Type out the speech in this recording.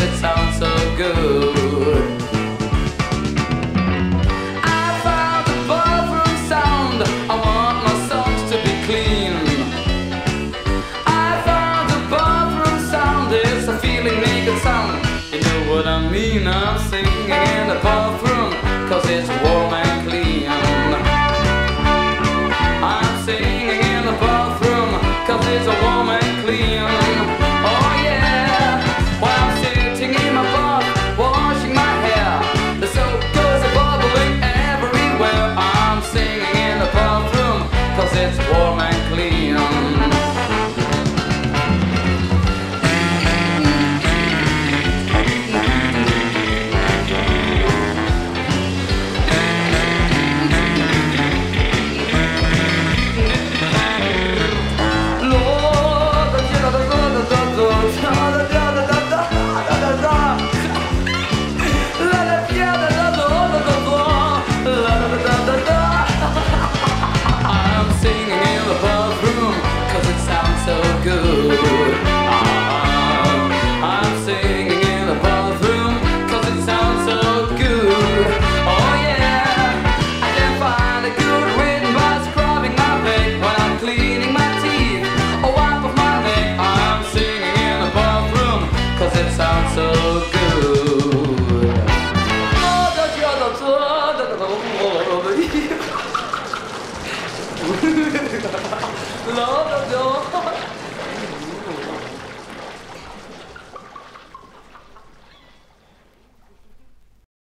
it sounds so good. I found the bathroom sound, I want my songs to be clean. I found the bathroom sound, it's a feeling naked sound. You know what I mean, I'm singing in the bathroom, cause it's warm and clean. I'm singing in the bathroom, cause it's a warm and clean. Oh yeah, while I'm sitting in my bath, washing my hair, the soap goes bubbling everywhere. I'm singing in the bathroom, cause it's warm and clean. So good.